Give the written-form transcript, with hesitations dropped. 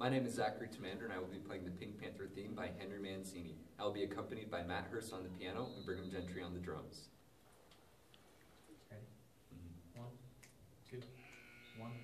My name is Thomander, and I will be playing the Pink Panther theme by Henry Mancini. I will be accompanied by Matt Hurst on the piano and Brigham Gentry on the drums. Ready? 1, 2, 1.